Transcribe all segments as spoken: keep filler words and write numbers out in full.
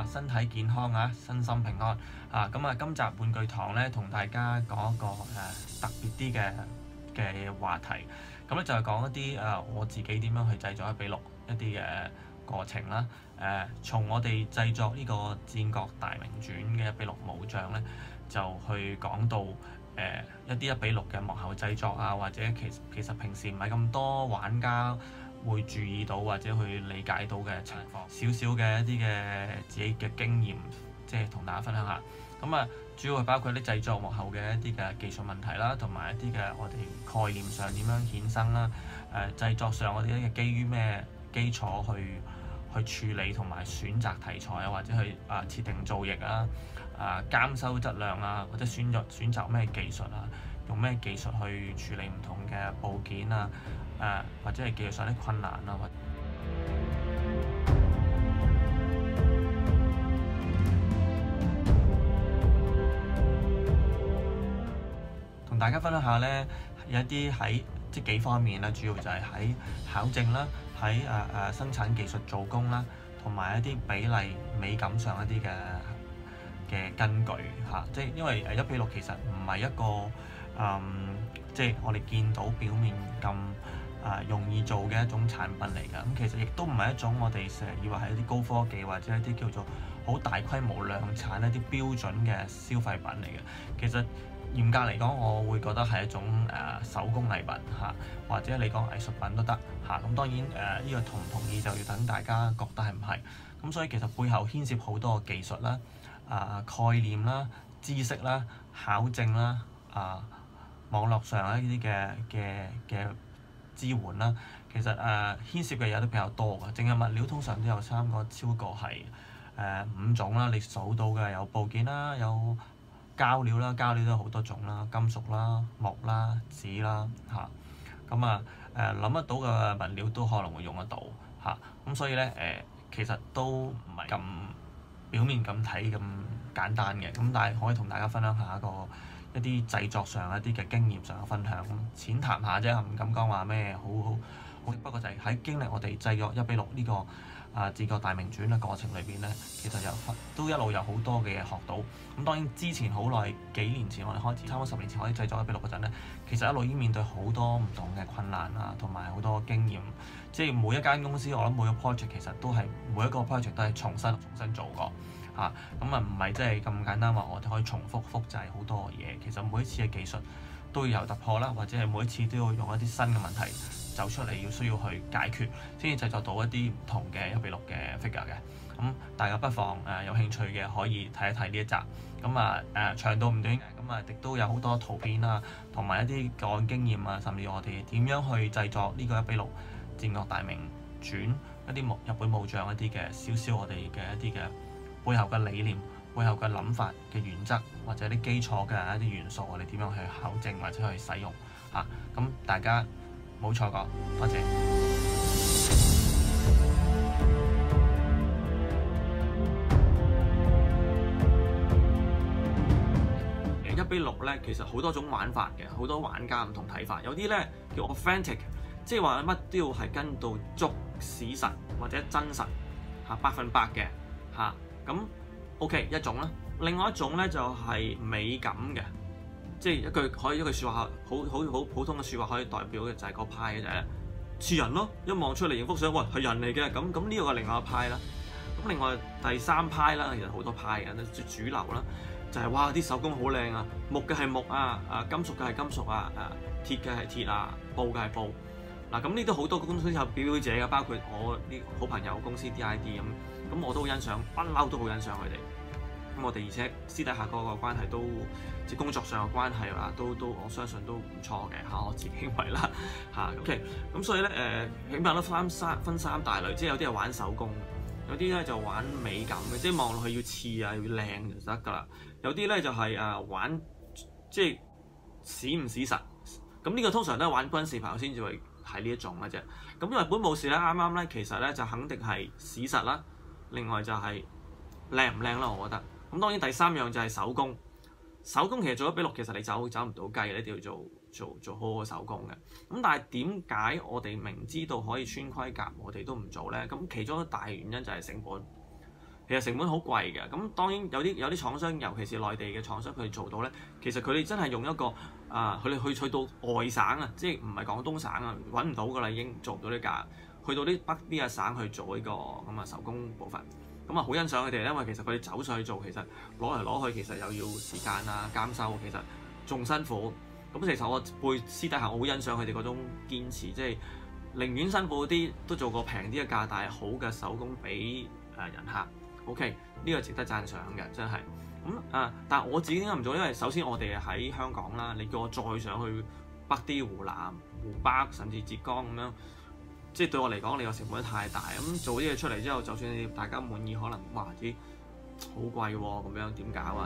啊身體健康啊，身心平安啊！咁啊，今集玩具堂咧，同大家講一個誒、啊、特別啲嘅嘅話題。咁咧就係講一啲誒、啊、我自己點樣去製作一比六一啲嘅過程啦。誒、啊，從我哋製作呢個《戰國大名傳》嘅一比六武將咧，就去講到誒、啊、一啲一比六嘅幕後製作啊，或者其實其實平時唔係咁多玩家會注意到或者去理解到嘅情況，少少嘅一啲嘅自己嘅經驗，即係同大家分享下。咁啊，主要係包括啲製作幕後嘅一啲嘅技術問題啦，同埋一啲嘅我哋概念上點樣衍生啦。誒、呃，製作上我哋咧基於咩基礎去去處理同埋選擇題材啊，或者去啊設定造型啊、啊監修質量啊，或者選擇選擇咩技術啊，用咩技術去處理唔同嘅部件啊。誒、呃、或者係技術上啲困難啦，或同大家分享下咧，有一啲喺即幾方面啦，主要就係喺考證啦，喺誒誒生產技術做工啦，同埋一啲比例美感上一啲嘅嘅根據嚇、啊，即係因為誒一比六其實唔係一個誒、嗯，即係我哋見到表面咁。啊，容易做嘅一種產品嚟㗎，咁其實亦都唔係一種我哋成日以為係一啲高科技或者一啲叫做好大規模量產一啲標準嘅消費品嚟嘅。其實嚴格嚟講，我會覺得係一種誒、呃、手工藝品嚇、啊，或者你講藝術品都得嚇。咁、啊、當然誒呢、呃這個同唔同意就要等大家覺得係唔係。咁所以其實背後牽涉好多嘅技術啦、啊概念啦、知識啦、考證啦、啊網絡上一啲嘅嘅嘅支援啦，其實誒、呃、牽涉嘅嘢都比較多㗎，淨係物料通常都有三個超過係誒、呃、五種啦，你數到嘅有部件啦，有膠料啦，膠料都有好多種啦，金屬啦、木啦、紙啦嚇，咁啊誒諗得到嘅物料都可能會用得到嚇，咁、啊、所以咧誒、呃、其實都唔係咁表面咁睇咁簡單嘅，咁但係可以同大家分享下一個一啲製作上一啲嘅經驗上嘅分享，淺談下啫，唔敢講話咩好好好。不過就係喺經歷我哋製作一比六呢個啊《戰國大名傳》嘅過程裏邊咧，其實有都一路有好多嘅嘢學到。咁當然之前好耐幾年前我哋開始，差唔多十年前開始製作一比六嗰陣咧，其實一路已經面對好多唔同嘅困難啊，同埋好多經驗。即係每一間公司，我諗每個 project 其實都係每一個 project 都係重新重新做過。嚇咁啊，唔係即係咁簡單話，我哋可以重複複製好多嘢。其實每一次嘅技術都要有突破啦，或者係每一次都要用一啲新嘅問題走出嚟，要需要去解決，先至製作到一啲唔同嘅一比六嘅 figure 嘅。咁、嗯、大家不妨誒、呃、有興趣嘅可以睇一睇呢一集。咁啊誒長度唔短嘅，咁啊亦都有好多圖片啊，同埋一啲個案經驗啊，甚至我哋點樣去製作呢個一比六戰國大名傳一啲日本武將一啲嘅少少我哋嘅一啲嘅背後嘅理念、背後嘅諗法嘅原則，或者啲基礎嘅一啲元素，我哋點樣去考證或者去使用嚇？咁、啊、大家冇錯過，多謝。一比六咧，其實好多種玩法嘅，好多玩家唔同睇法。有啲咧叫 authentic， 即係話乜都要係跟到足史實或者真實嚇百分百嘅嚇。啊咁 OK 一種啦，另外一種咧就係、是、美感嘅，即係一句可以一句説話，好好好普通嘅説話可以代表嘅就係嗰派嘅就係似人咯，一望出嚟影幅相，喂係人嚟嘅，咁咁呢個係另外一派啦。咁另外第三派啦，其實好多派嘅，最主流啦，就係、是、哇啲手工好靚啊，木嘅係木啊，啊金屬嘅係金屬啊，啊鐵嘅係鐵啊，布嘅係布。嗱咁呢都好多公司有表表者嘅，包括我啲好朋友公司 D I D 咁。咁我都好欣賞，不嬲都好欣賞佢哋。咁我哋而且私底下嗰個關係都即係工作上嘅關係啊，都都我相信都唔錯嘅嚇，我自己認為啦嚇。OK，咁所以咧誒，起碼都分三分三大類，即係有啲係玩手工，有啲咧就玩美感嘅，即係望落去要似啊要靚就得㗎啦。有啲咧就係、是、誒玩即係史唔史實。咁呢個通常都係玩軍事牌先至會係呢一種嘅啫。咁因為本武士咧啱啱咧其實咧就肯定係史實啦。另外就係靚唔靚啦，我覺得。咁當然第三樣就係手工。手工其實做一比六，其實你走走唔到雞，你一定要做做做好好手工嘅。咁但係點解我哋明知道可以穿盔甲，我哋都唔做咧？咁其中一大原因就係成本。 其實成本好貴嘅。咁當然有啲有啲廠商，尤其是內地嘅廠商，佢哋做到咧，其實佢哋真係用一個啊，佢、呃、哋去去到外省啊，即係唔係廣東省啊，揾唔到㗎啦，已經做唔到呢價，去到啲北啲嘅省去做呢個咁啊手工部分。咁啊好欣賞佢哋，因為其實佢哋走上去做，其實攞嚟攞去，其實又要時間啊監修，其實仲辛苦。咁其實我背私底下我好欣賞佢哋嗰種堅持，即係寧願辛苦啲都做個平啲嘅價，但係好嘅手工俾誒人客。OK， 呢個值得讚賞嘅，真係。咁啊，但係我自己點解唔做？因為首先我哋喺香港啦，你叫我再上去北啲湖南、湖北甚至浙江咁樣，即係對我嚟講，你個成本太大。咁做啲嘢出嚟之後，就算你大家滿意，可能哇啲好貴喎，咁樣點搞啊？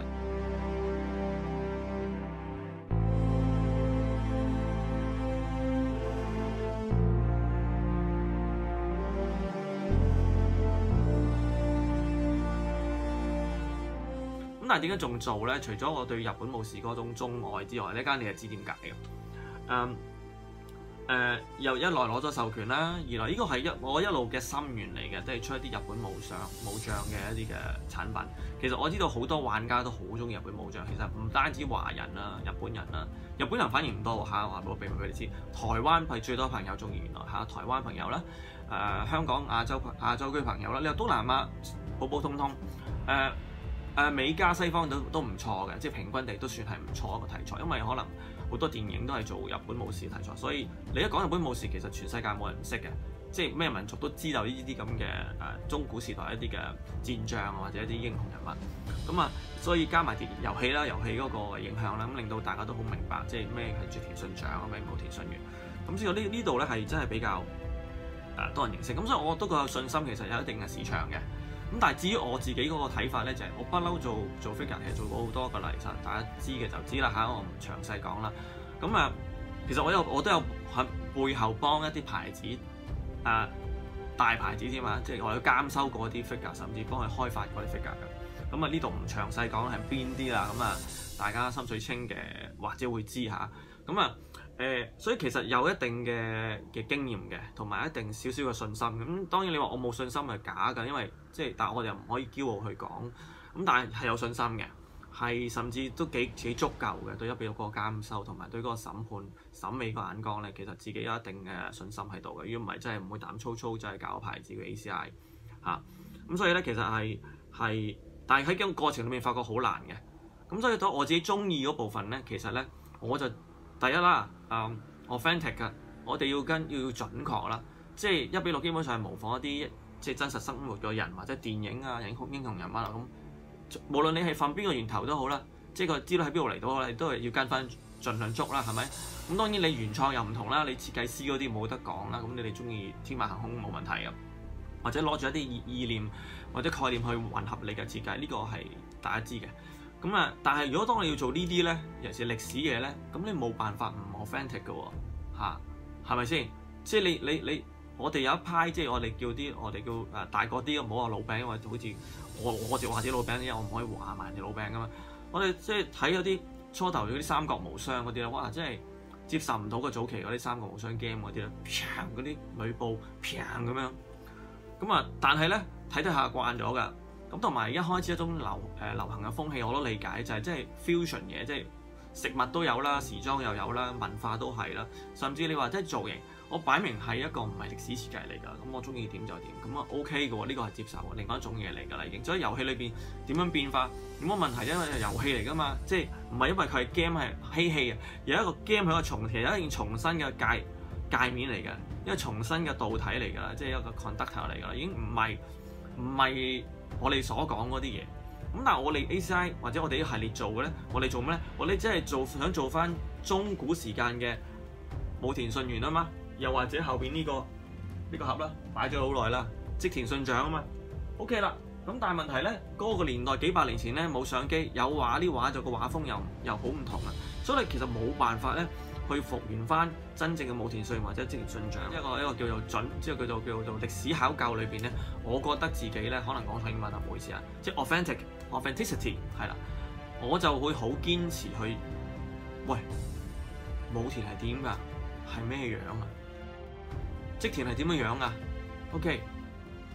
咁但係點解仲做咧？除咗我對日本武士嗰種鍾愛之外，呢間你係知點解嘅？誒、嗯、誒、呃，又一來攞咗授權啦，二來呢個係一我一路嘅心願嚟嘅，即係出一啲日本武上武將嘅一啲嘅產品。其實我知道好多玩家都好中意日本武將，其實唔單止華人啦、日本人啦，日本人反而唔多嚇，話俾我秘密俾你知。台灣係最多朋友中意，原來嚇台灣朋友啦，誒、呃、香港亞洲亞洲區朋友啦，你話東南亞普普通通誒。呃誒、呃、美加西方都都唔錯嘅，即係平均地都算係唔錯一個題材，因為可能好多電影都係做日本武士題材，所以你一講日本武士，其實全世界冇人唔識嘅，即係咩民族都知道呢啲咁嘅誒中古時代一啲嘅戰將或者一啲英雄人物，咁啊，所以加埋啲遊戲啦，遊戲嗰個影響啦，咁令到大家都好明白，即係咩係織田信長，咩武田信玄，咁所以呢呢度咧係真係比較誒、呃、多人認識，咁所以我都覺得有信心，其實有一定嘅市場嘅。咁但係至於我自己嗰個睇法咧，就係、是、我不嬲做做 figure，其實做過好多個例，其實大家知嘅就知啦嚇，我唔詳細講啦。咁啊，其實我有我都有喺背後幫一啲牌子啊大牌子添嘛，即係我有監修過啲 figure，甚至幫佢開發嗰啲 figure 嘅。咁啊呢度唔詳細講係邊啲啦，咁啊大家心水清嘅或者會知下。咁啊誒、呃，所以其實有一定嘅嘅經驗嘅，同埋一定少少嘅信心。咁當然你話我冇信心係假㗎，因為即係，但係我哋又唔可以驕傲去講。咁但係係有信心嘅，係甚至都幾幾足夠嘅對一比六嗰個監修，同埋對嗰個審判審美個眼光咧，其實自己有一定嘅信心喺度嘅。如果唔係，真係唔會膽粗粗就係搞牌子嘅 A C I 嚇、啊。咁所以咧，其實係係，但係喺個過程裏面發覺好難嘅。咁所以到我自己中意嗰部分咧，其實咧我就第一啦。誒、um，authentic 嘅，我哋要跟要準確啦，即係一比六基本上係模仿一啲即係真實生活嘅人或者電影啊、英雄英雄人物啊咁。無論你係瞓邊個源頭都好啦，即係個資料喺邊度嚟到，你都係要跟翻盡量捉啦，係咪？咁當然你原創又唔同啦，你設計師嗰啲冇得講啦，咁你哋中意天馬行空冇問題嘅，或者攞住一啲意意念或者概念去混合你嘅設計，呢、這個係大家知嘅。咁啊！但係如果當你要做呢啲咧，尤其是歷史嘢咧，咁你冇辦法唔 authentic 嘅喎，嚇係咪先？即係你你你，我哋有一派，即係我哋叫啲我哋叫誒大個啲，唔好話老餅，因為好似我我就話自己老餅，因為我唔可以話埋人哋老餅噶嘛。我哋即係睇嗰啲初頭嗰啲三國無雙嗰啲咧，哇！真係接受唔到個早期嗰啲三國無雙 game 嗰啲咧，嗰啲呂布咁樣。咁啊，但係咧睇得下慣咗㗎。咁同埋一開始一種流誒、呃、流行嘅風氣，我都理解就係即係 fusion 嘢，即係食物都有啦，時裝又有啦，文化都係啦，甚至你話即係造型，我擺明係一個唔係歷史設計嚟㗎，咁我中意點就點，咁啊 OK 嘅喎，呢、這個係接受另外一種嘢嚟㗎啦已經。所以遊戲裏邊點樣變化冇乜問題，因為係遊戲嚟㗎嘛，即係唔係因為佢係 game 係嬉戲啊，有一個 game 係一個重其實有一件重新嘅界界面嚟㗎，一個重新嘅導體嚟㗎啦，即係一個 conductor 嚟㗎啦，已經唔係唔係。我哋所講嗰啲嘢，咁但係我哋 A C I 或者我哋啲系列做嘅咧，我哋做咩咧？我哋即係做想做翻中古時間嘅武田信玄啊嘛，又或者後邊呢、這個呢、這個盒啦，擺咗好耐啦，織田信長啊嘛 ，OK 啦。咁但係問題咧，嗰、那個年代幾百年前咧冇相機，有畫啲畫就個畫風又又好唔同啊，所以你其實冇辦法咧去復原翻真正嘅武田信玄或者織田信長。一個一個叫做準，即係叫做叫做歷史考究裏邊咧，我覺得自己咧可能講錯英文啊，唔好意思啊，即係 authentic authenticity 係啦，我就會好堅持去，喂，武田係點㗎？係咩樣啊？織田係點樣樣啊 ？OK，喂，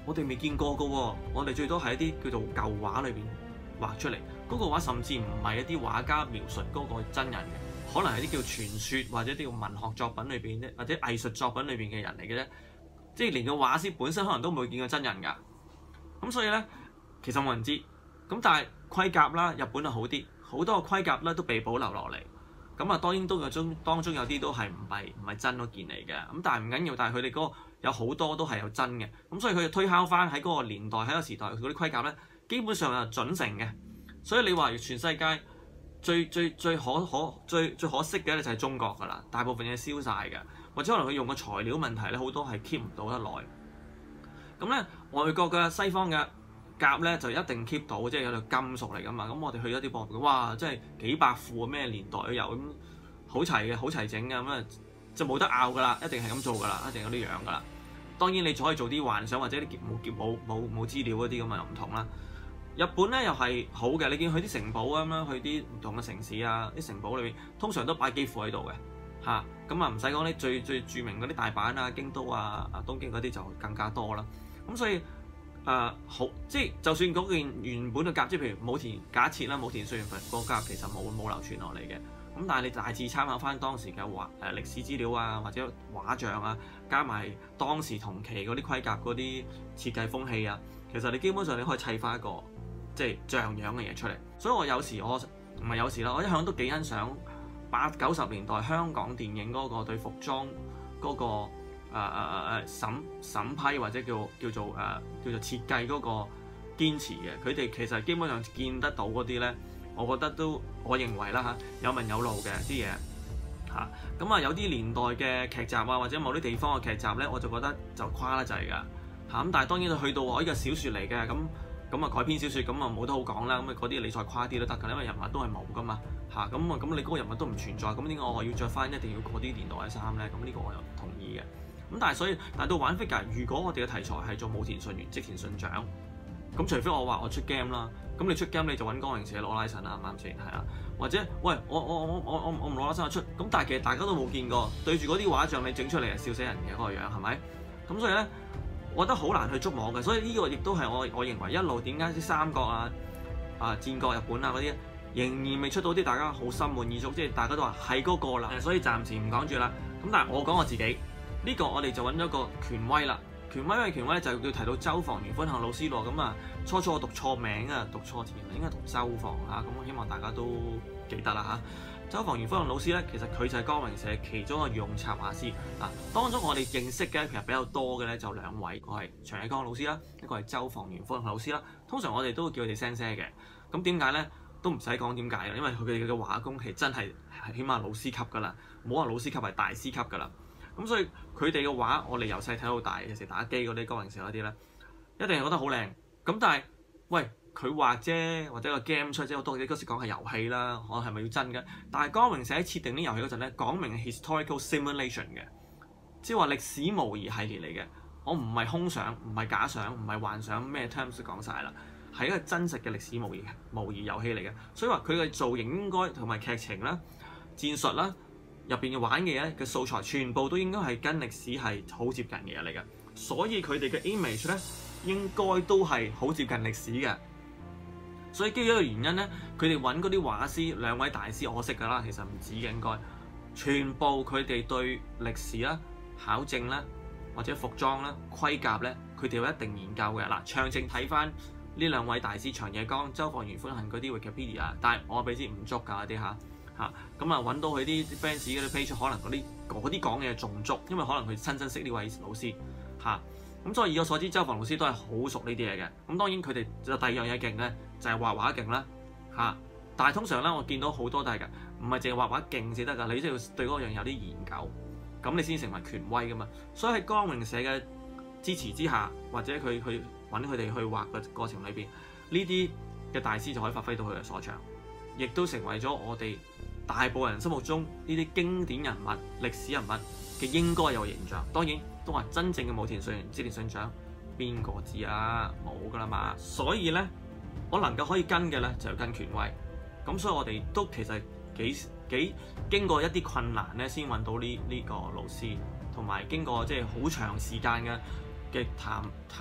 我哋未見過嘅喎，我哋最多係一啲叫做舊畫裏邊畫出嚟，嗰、嗰個畫甚至唔係一啲畫家描述嗰個真人嘅，可能係啲叫傳說或者啲叫文學作品裏邊啫，或者藝術作品裏邊嘅人嚟嘅啫，即係連個畫師本身可能都冇見過真人㗎。咁所以咧，其實冇人知。咁但係盔甲啦，日本就好啲，好多個盔甲咧都被保留落嚟。咁啊，當然都有中當中有啲都係唔係唔係真嗰件嚟嘅。咁但係唔緊要，但係佢哋嗰個有好多都係有真嘅。咁所以佢就推敲翻喺嗰個年代喺個時代嗰啲盔甲咧，基本上係準成嘅。所以你話全世界最最最可可最最可惜嘅咧就係中國㗎啦，大部分嘢燒晒㗎，或者可能佢用嘅材料問題咧，好多係 keep 唔到得耐。咁咧外國嘅西方嘅甲咧就一定 keep 到，即係有條金屬嚟㗎嘛。咁我哋去咗啲博物館，哇！真係幾百副咩年代都有，咁好齊嘅，好齊整嘅，咁啊就冇得拗㗎啦，一定係咁做㗎啦，一定有啲樣㗎啦。當然你仲可以做啲幻想或者啲冇冇冇冇資料嗰啲咁啊，又唔同啦。日本咧又係好嘅，你見去啲城堡咁樣，去啲唔同嘅城市啊，啲城堡裏邊通常都擺幾副喺度嘅嚇。咁啊唔使講啲最最著名嗰啲大阪啊、京都啊、啊東京嗰啲就更加多啦。咁所以誒、呃、好，即係就算嗰件原本嘅甲，即係譬如武田假設啦，武田信玄個甲其實冇冇流傳落嚟嘅。咁但係你大致參考翻當時嘅畫誒歷史資料啊，或者畫像啊，加埋當時同期嗰啲盔甲嗰啲設計風氣啊，其實你基本上你可以砌翻一個即係像樣嘅嘢出嚟。所以我有時我唔係有時啦，我一向都幾欣賞八九十年代香港電影嗰個對服裝嗰、嗰個誒誒誒誒審審批或者叫叫做誒、呃、叫做設計嗰個堅持嘅。佢哋其實基本上見得到嗰啲咧，我覺得都我認為啦嚇有文有路嘅啲嘢嚇。咁啊有啲年代嘅劇集啊，或者某啲地方嘅劇集咧，我就覺得就誇得滯㗎嚇。咁但係當然去到我呢個小説嚟嘅咁。咁啊改編小説咁啊冇得好講啦，咁啊嗰啲你再誇啲都得㗎，因為人物都係冇㗎嘛嚇，咁啊咁你嗰個人物都唔存在，咁點解我要着翻一定要嗰啲年代嘅衫咧？咁呢個我又唔同意嘅。咁但係所以，但係到玩 figure，如果我哋嘅題材係做武田信玄、織田信長，咁除非我話我出 game 啦，咁你出 game 你就揾江榮社攞拉神啦，啱唔啱先？係啊，或者喂我我我我我我唔攞拉神我出，咁但係其實大家都冇見過，對住嗰啲畫像你整出嚟係笑死人嘅嗰個樣係咪？咁所以咧。我覺得好難去捉摸嘅，所以呢個亦都係我我認為一路點解啲三國啊、啊戰國日本啊嗰啲仍然未出到啲大家好心滿意足，即係大家都話係嗰個啦，所以暫時唔講住啦。咁但係我講我自己呢、呢個我哋就揾咗個權威啦。權威嘅權威咧就要提到周防元寬幸老師咯。咁啊初初我讀錯名啊，讀錯字，應該讀周防啊。咁我希望大家都記得啦嚇。周防元寬幸老師咧，其實佢就係光榮社其中一個御用插畫師嗱。當中我哋認識嘅其實比較多嘅咧就兩位，一個係長野光老師啦，一個係周防元寬幸老師啦。通常我哋都會叫佢哋 sensei 嘅。咁點解咧？都唔使講點解嘅，因為佢哋嘅畫工係真係起碼老師級㗎啦，唔好話老師級係大師級㗎啦。咁所以佢哋嘅畫，我哋由細睇到大，有時打機嗰啲光榮社嗰啲咧，一定係覺得好靚。咁但係喂。佢畫啫，或者個 game 出啫，我當你嗰時講係遊戲啦，我係咪要真嘅？但係光榮社喺設定啲遊戲嗰陣咧，講明係 historical simulation 嘅，即係話歷史模擬系列嚟嘅。我唔係空想，唔係假想，唔係幻想，咩 terms 都講晒啦，係一個真實嘅歷史模擬模擬遊戲嚟嘅。所以話佢嘅造型應該同埋劇情啦、戰術啦、入邊嘅玩嘅嘢嘅素材，全部都應該係跟歷史係好接近嘅嘢嚟嘅。所以佢哋嘅 image 咧，應該都係好接近歷史嘅。所以基於一個原因咧，佢哋揾嗰啲畫師兩位大師，我識㗎啦，其實唔止嘅應該，全部佢哋對歷史啦、考證啦，或者服裝啦、盔甲咧，佢哋有一定研究嘅。嗱，詳情睇翻呢兩位大師長野光、周防元寬幸嗰啲 Wikipedia， 但係我俾啲唔足㗎啲嚇嚇，咁啊揾到佢啲 fans 嗰啲 page， 可能嗰啲嗰啲講嘅仲足，因為可能佢親身識呢位老師嚇。咁所以以我所知，周防老師都係好熟呢啲嘢嘅。咁當然佢哋就第二樣嘢勁咧，就係畫畫勁啦嚇。但係通常咧，我見到好多都係㗎，唔係淨係畫畫勁先得㗎，你都要對嗰樣有啲研究，咁你先成為權威㗎嘛。所以喺光榮社嘅支持之下，或者佢去揾佢哋去畫嘅過程裏邊，呢啲嘅大師就可以發揮到佢嘅所長，亦都成為咗我哋大部分人心目中呢啲經典人物、歷史人物嘅應該有形象。當然。都話真正嘅武田信玄、織田信長，邊個知啊？冇㗎啦嘛。所以咧，我能夠可以跟嘅咧，就要跟權威。咁所以我哋都其實幾幾經過一啲困難咧，先揾到呢呢個老師，同埋經過即係好長時間嘅嘅談談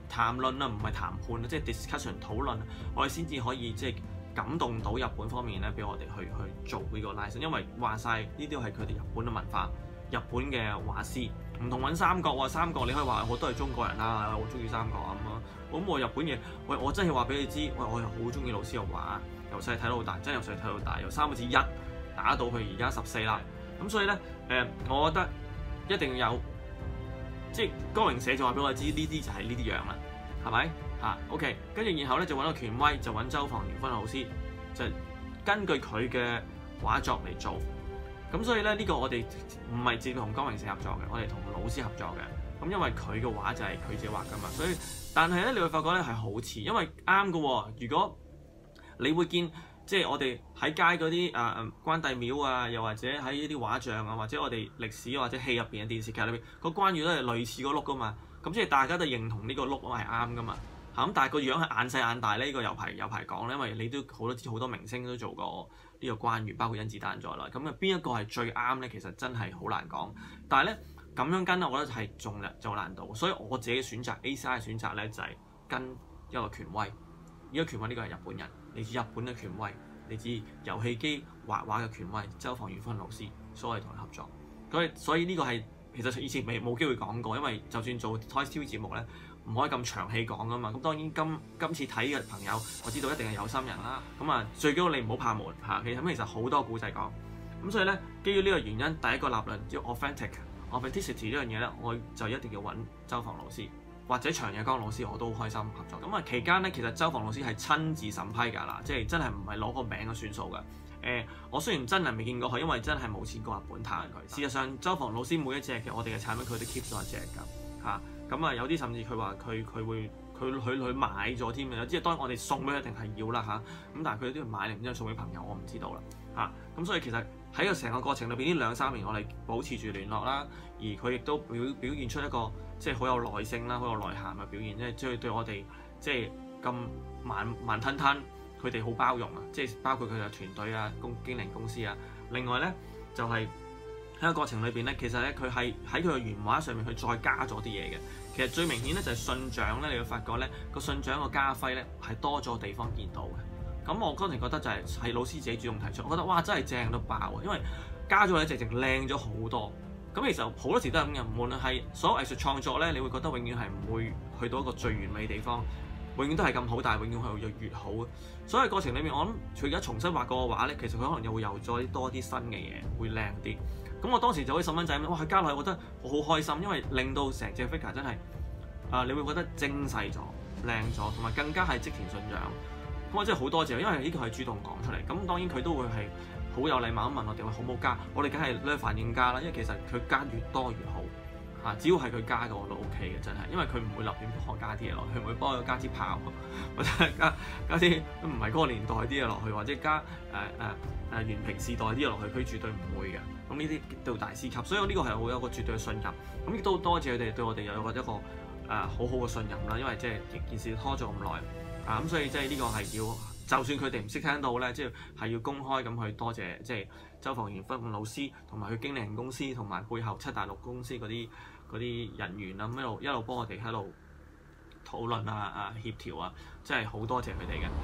談論啊，唔係談判啊，即係 discussion 討論，我哋先至可以即係感動到日本方面咧，俾我哋去去做呢個 license。因為話晒呢啲係佢哋日本嘅文化，日本嘅畫師唔同揾三國喎，三國你可以話我都係中國人啦，我中意三國咁啊。咁我日本嘢，喂我真係話俾你知，喂我又好中意老師嘅畫，由細睇到大，真係由細睇到大，由三個字一打到佢而家十四啦。咁所以咧，誒、呃，我覺得一定有，即係光榮社就話俾我知，呢啲就係呢啲樣啦，係咪嚇 ？OK，跟住然後咧就揾個權威，就揾周防元勳老師，就根據佢嘅畫作嚟做。咁所以咧，呢、這個我哋唔係直接同光榮社合作嘅，我哋同老師合作嘅。咁因為佢嘅畫就係佢自己畫噶嘛，所以但係咧，你會發覺咧係好似，因為啱嘅喎。如果你會見即係我哋喺街嗰啲誒誒關帝廟啊，又或者喺呢啲畫像啊，或者我哋歷史或者戲入邊嘅電視劇裏邊個關羽都係類似嗰碌噶嘛。咁即係大家都認同呢個碌係啱噶嘛。嚇咁，但係個樣係眼細眼大咧，呢、這個有排有排講咧，因為你都好多好多明星都做過呢個關羽，包括甄子丹在內。咁啊，邊一個係最啱咧？其實真係好難講。但係咧。咁樣跟咧，我覺得係仲有難度，所以我自己選擇 A C I 嘅選擇咧就係、是、跟一個權威，呢、這個權威呢個係日本人，嚟自日本嘅權威，嚟自遊戲機畫畫嘅權威周防元勳老師，所以同佢合作。所以所以呢個係其實以前未冇機會講過，因為就算做 Toys T V 節目咧，唔可以咁長氣講噶嘛。咁當然今今次睇嘅朋友，我知道一定係有心人啦。咁啊，最緊要你唔好怕悶嚇，其實咁其實好多故仔講。咁所以咧，基於呢個原因，第一個立論叫 authentic。authenticity 呢樣嘢咧，我就一定要揾周防老師或者長野剛老師，我都好開心合作。咁啊期間咧，其實周防老師係親自審批㗎啦，即係真係唔係攞個名嘅算數㗎。誒、呃，我雖然真係未見過佢，因為真係冇錢過日本探佢。事實上，周防老師每一隻嘅我哋嘅產品，佢都 keep 咗一隻㗎嚇。咁啊，有啲甚至佢話佢佢會佢佢佢買咗添啊。即係當然我哋送俾佢一定係要啦嚇。咁但係佢都要買定之後送俾朋友，我唔知道啦嚇。咁所以其實喺個成個過程裏邊，呢兩三年我哋保持住聯絡啦，而佢亦都表表現出一個即係好有耐性啦、好有內涵嘅表現，即係即係對我哋即係咁慢慢吞吞，佢哋好包容啊！即係包括佢嘅團隊啊、公經理公司啊。另外咧就係、是、喺個過程裏邊咧，其實咧佢係喺佢嘅原畫上面，佢再加咗啲嘢嘅。其實最明顯咧就係信長咧，你會發覺咧個信長個家徽咧係多咗地方見到嘅。咁我嗰陣覺得就係、是、係老師自己主動提出，我覺得哇真係正到爆啊！因為加咗一隻直靚咗好多。咁其實好多時都係咁嘅，無論係所有藝術創作咧，你會覺得永遠係唔會去到一個最完美嘅地方，永遠都係咁好，但係永遠係越越好。所以過程裏面，我諗佢而家重新畫過嘅畫咧，其實佢可能又會有咗多啲新嘅嘢，會靚啲。咁我當時就好似細蚊仔咁，哇！佢加落去，我覺得我好開心，因為令到成隻 figure 真係啊、呃，你會覺得精細咗、靚咗，同埋更加係織田信長。咁我真係好多謝，因為呢個係主動講出嚟。咁當然佢都會係好有禮貌咁問我哋話好冇加，我哋梗係咧反應加啦。因為其實佢加越多越好嚇，只要係佢加嘅我都 O K 嘅，真係。因為佢唔會立亂幫我加啲嘢落去，佢唔會幫我加支炮，或者加加啲唔係嗰個年代啲嘢落去，或者加誒誒誒元平時代啲嘢落去，佢絕對唔會嘅。咁呢啲到大師級，所以我呢個係好有一個絕對嘅信任。咁亦都多謝佢哋對我哋有個一個誒好好嘅信任啦。因為即係件事拖咗咁耐。啊咁，所以即係呢個係要，就算佢哋唔識聽到咧，即係係要公開咁去多謝，即係周防元勳老師同埋佢經理人公司同埋背後七大陸公司嗰啲嗰啲人員啊，咁一路一路幫我哋喺度討論啊啊協調啊，真係好多謝佢哋嘅。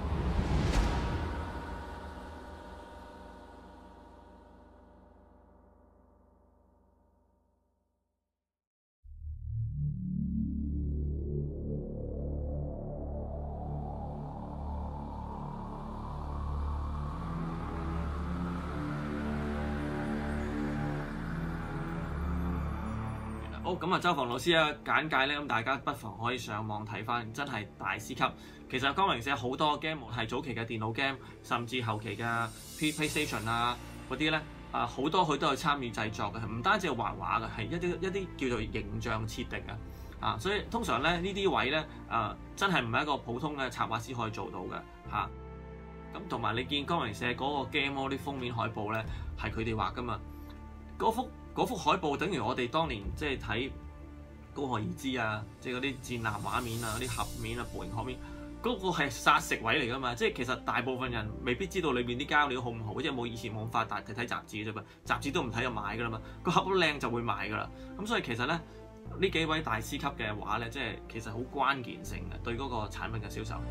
好咁啊，周防老師啊簡介咧，咁大家不妨可以上網睇翻，真係大師級。其實光榮社好多 game 係早期嘅電腦 game，甚至後期嘅 PlayStation 啊嗰啲咧，啊好多佢都有參與製作嘅，唔單止係畫畫嘅，係一啲一啲叫做形象設定啊。啊，所以通常咧呢啲位咧，啊真係唔係一個普通嘅插畫師可以做到嘅嚇。咁同埋你見光榮社嗰個 game 嗰啲封面海報咧，係佢哋畫噶嘛，嗰幅。嗰幅海報等於我哋當年即係睇高河而知啊，即係嗰啲戰艦畫面啊、嗰啲盒面啊、模型盒面，嗰、嗰個係殺食位嚟㗎嘛。即係其實大部分人未必知道裏邊啲膠料好唔好，即係冇以前冇咁發達睇睇雜誌嘅啫嘛，雜誌都唔睇就買㗎啦嘛。個盒都靚就會買㗎啦。咁所以其實咧， 呢幾位大師級嘅話咧，即係其實好關鍵性嘅對嗰個產品嘅銷售。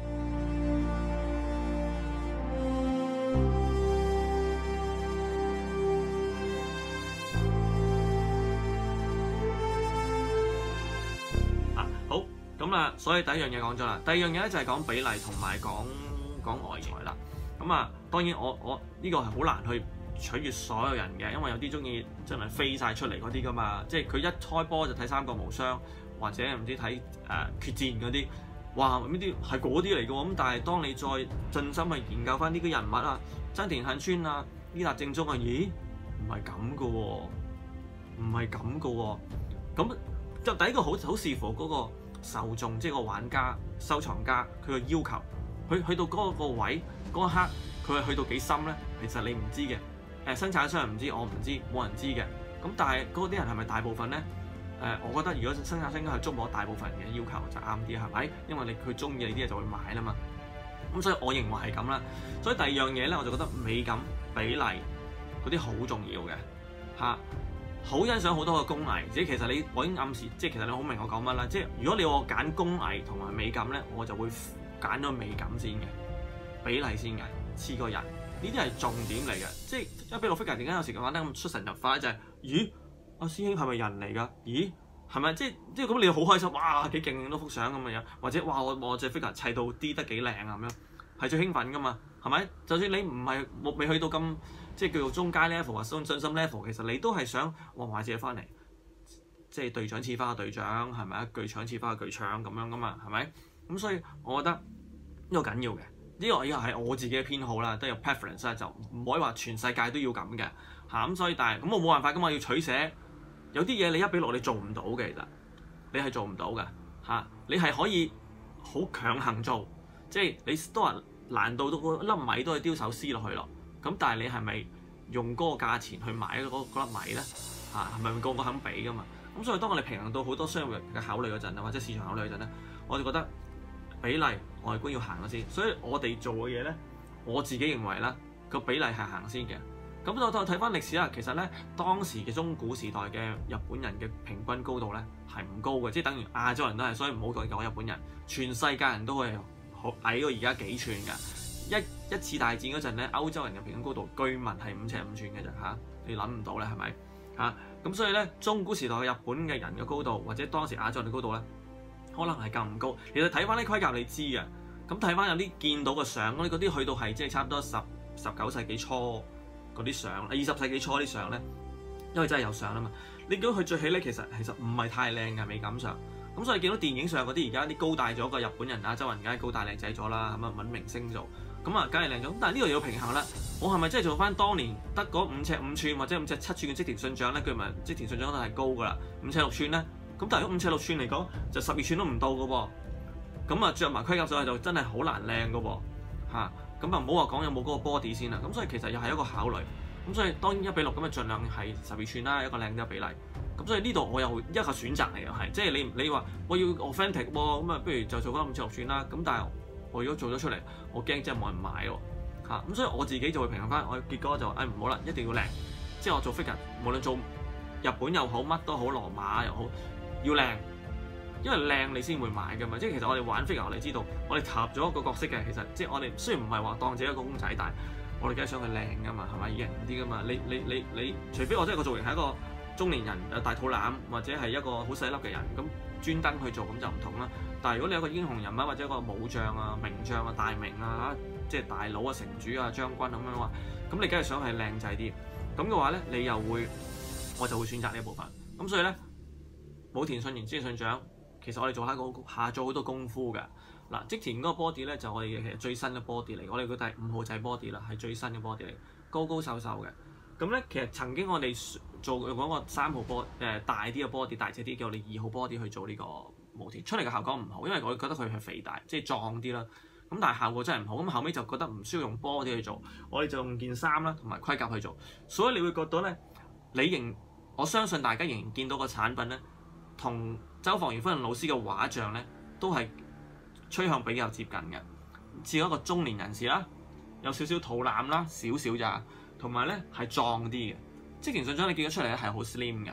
啊，好，咁啊，所以第一樣嘢講咗啦，第二樣嘢咧就係講比例同埋講講外形啦。咁啊，當然我我呢個係好難去取悅所有人嘅，因為有啲中意真係飛晒出嚟嗰啲噶嘛，即係佢一開波就睇三國無雙，或者唔知睇誒、呃、決戰嗰啲，哇呢啲係嗰啲嚟嘅喎。咁但係當你再盡心去研究翻呢個人物啊，真田幸村啊，呢達正宗啊，咦唔係咁嘅喎，唔係咁嘅喎。咁就第一個好好視乎嗰個受眾，即係個玩家、收藏家佢嘅要求，佢去到嗰個位嗰一刻，佢係去到幾深咧？其實你唔知嘅。誒生產商唔知，我唔知，冇人知嘅。咁但係嗰啲人係咪大部分咧？誒、呃，我覺得如果生產商應該係捉摸大部分人嘅要求就啱啲，係咪？因為你佢中意你啲嘢就會買啦嘛。咁所以我認為係咁啦。所以第二樣嘢咧，我就覺得美感、比例嗰啲好重要嘅嚇。好、啊、欣賞好多嘅工藝，即係其實你我已經暗示，即係其實你好明我講乜啦。即係如果你我揀工藝同埋美感咧，我就會揀咗美感先嘅，比例先嘅，似個人。呢啲係重點嚟嘅，即係一比六 figure 點解有時玩得咁出神入化咧？就係、是、咦，阿師兄係咪人嚟㗎？咦，係咪即係即係咁？你好開心，哇幾勁，影到幅相咁嘅樣，或者哇我我隻 figure 砌到 D 得幾靚啊咁樣，係最興奮㗎嘛？係咪？就算你唔係冇未去到咁即係叫做中階 level 或者信心 level， 其實你都係想哇買隻嘢翻嚟，即係隊長似翻個隊長係咪啊？巨搶似翻個巨搶咁樣㗎嘛？係咪？咁所以我覺得呢個緊要嘅。呢個又係我自己嘅偏好啦，都有 preference 啦，就唔可以話全世界都要咁嘅嚇。咁所以但係咁我冇辦法㗎嘛，要取捨。有啲嘢你一比六你做唔到嘅，其實你係做唔到嘅嚇。你係可以好強行做，即係你都話難度到嗰粒米都係丟手撕落去咯。咁但係你係咪用嗰個價錢去買嗰嗰粒米咧？嚇係咪個個肯俾㗎嘛？咁所以當我哋平衡到好多商業嘅考慮嗰陣啊，或者市場考慮嗰陣咧，我就覺得比例外觀要行咗先，所以我哋做嘅嘢咧，我自己認為啦，個比例係行先嘅。咁我再睇翻歷史啦，其實咧當時嘅中古時代嘅日本人嘅平均高度咧係唔高嘅，即係等於亞洲人都係，所以唔好講講日本人，全世界人都係好矮過而家幾寸㗎。一一次大戰嗰陣咧，歐洲人嘅平均高度據聞係五尺五寸嘅啫嚇，你諗唔到咧係咪嚇？咁所以咧中古時代嘅日本嘅人嘅高度，或者當時亞洲人嘅高度咧，可能係咁唔高。其實睇翻啲盔甲你知嘅，咁睇翻有啲見到嘅相，嗰啲啲去到係即係差唔多十十九世紀初嗰啲相，二十世紀初啲相咧，因為真係有相啊嘛。你見到佢着起咧，其實其實唔係太靚嘅美感上。咁所以見到電影上嗰啲而家啲高大咗嘅日本人、亞洲人，梗係高大靚仔咗啦，咁啊揾明星做，咁啊梗係靚咗。但係呢度要平衡啦，我係咪真係做翻當年得嗰五尺五寸或者五尺七寸嘅織田信長咧？據聞織田信長都係高㗎啦，五尺六寸咧。咁但係如果五尺六寸嚟講，就十二寸都唔到㗎噃。咁啊着埋盔甲上去就真係好難靚㗎喎，嚇。咁啊唔好話講有冇嗰個 body 先啦。咁所以其實又係一個考慮。咁所以當然一比六咁啊，盡量係十二寸啦，一個靚嘅比例。咁所以呢度我又一個選擇嚟嘅係，即係你你話我要 authentic 喎，咁啊不如就做翻五尺六寸啦。咁但係我如果做咗出嚟，我驚真係冇人買喎，嚇。咁所以我自己就會平衡翻，我結果就誒唔好啦，一定要靚。即係我做 figure，無論做日本又好，乜都好，羅馬又好，要靚。因為靚你先會買㗎嘛。即係其實我哋玩 figure，我哋知道我哋投入咗一個角色嘅，其實即係我哋雖然唔係話當自己一個公仔，但係我哋梗係想佢靚㗎嘛，係咪型啲㗎嘛？你你你你，除非我真係個造型係一個中年人有大肚腩，或者係一個好細粒嘅人，咁專登去做咁就唔同啦。但係如果你有個英雄人物或者一個武將啊、名將啊、大名啊，即係大佬啊、城主啊、將軍咁樣嘅話，咁你梗係想係靚仔啲。咁嘅話咧，你又會我就會選擇呢一部分。咁所以咧，武田信玄、織田信長，其實我哋做下個下做好多功夫㗎。嗱，織田嗰個 body 咧就我哋其實最新嘅 body 嚟，我哋嗰第五號仔 body 啦，係最新嘅 body 嚟，高高瘦瘦嘅。咁咧其實曾經我哋做用嗰個三號 body 誒大啲嘅 body 大隻啲，叫我哋二號 body 去做呢個武田，出嚟嘅效果唔好，因為我覺得佢係肥大，即係壯啲啦。咁但係效果真係唔好，咁後尾就覺得唔需要用 body 去做，我哋就用件衫啦同埋盔甲去做。所以你會覺得咧，你仍我相信大家仍然見到個產品咧，同周防源夫人老師嘅畫像咧，都係趨向比較接近嘅，似一個中年人士啦，有少少肚腩啦，少少咋，同埋咧係壯啲嘅。織田信長你見咗出嚟咧係好 slim 嘅，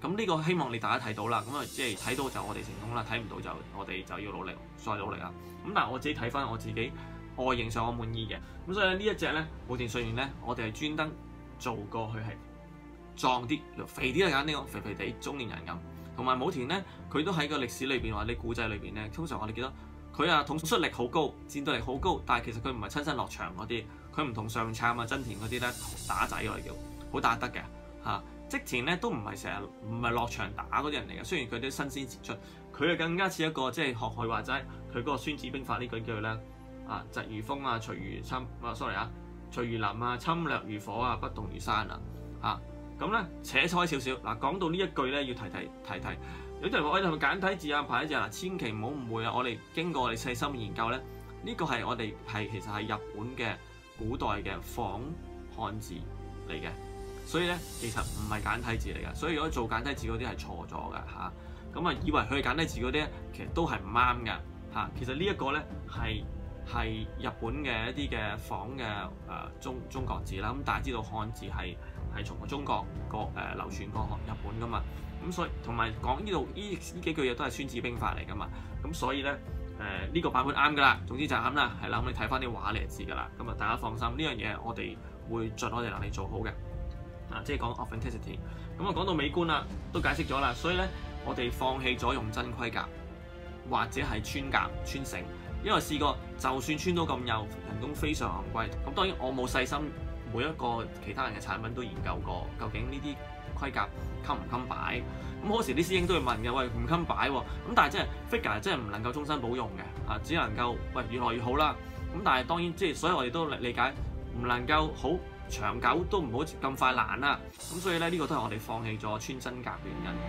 咁呢個希望你大家睇到啦，咁啊即係睇到就我哋成功啦，睇唔到就我哋就要努力，再努力啦。咁但係我自己睇翻我自己外形上我滿意嘅，咁所以呢一隻咧武田信玄咧，我哋係專登做過去係壯啲、肥啲啦，簡單啲講，肥肥地中年人咁。同埋武田咧，佢都喺個歷史裏邊或者古仔裏邊咧，通常我哋記得佢啊統率力好高，戰鬥力好高，但係其實佢唔係親身落場嗰啲，佢唔同上杉啊、真田嗰啲咧打仔我哋叫好打得嘅嚇。織田咧都唔係成日唔係落場打嗰啲人嚟嘅，雖然佢啲新鮮傑出，佢啊更加似一個即係學佢話齋，佢嗰個《孫子兵法》呢句叫咧啊，疾如風啊，隨如侵啊 ，sorry 啊，隨如林啊，侵略如火啊，不動如山啊，嚇咁咧扯開少少嗱，講到呢一句咧要提提提提，有啲人話我哋係咪簡體字啊、排字啊？嗱，千祈唔好誤會啊！我哋經過我哋細心研究咧，呢、這個係我哋係其實係日本嘅古代嘅仿漢字嚟嘅。所以咧，其實唔係簡體字嚟嘅，所以如果做簡體字嗰啲係錯咗嘅嚇，咁啊以為佢係簡體字嗰啲咧，其實都係唔啱嘅嚇。其實呢一個咧係係日本嘅一啲嘅仿嘅誒、呃、中中國字啦，咁大家知道漢字係係從中國國誒、呃、流傳過日本噶嘛，咁所以同埋講呢度呢呢幾句嘢都係《孫子兵法》嚟噶嘛，咁所以咧誒呢、呃這個版本啱噶啦，總之就啱啦，係啦，咁你睇翻啲畫嚟就知噶啦，咁啊大家放心，呢樣嘢我哋會盡我哋能力做好嘅。啊，即係講 authenticity， 咁啊講到美觀啦，都解釋咗啦，所以咧我哋放棄咗用真盔甲或者係穿甲穿繩，因為試過就算穿到咁幼，人工非常昂貴。咁當然我冇細心每一個其他人嘅產品都研究過，究竟呢啲盔甲襟唔襟擺？咁好時啲師兄都會問嘅，喂唔襟擺喎，咁但係即係 figure 真係唔能夠終身保用嘅，啊只能夠喂越來越好啦。咁但係當然即係所以我哋都理解唔能夠好長久都唔好咁快爛啦，咁所以咧呢、這個都係我哋放棄咗穿真甲嘅原因。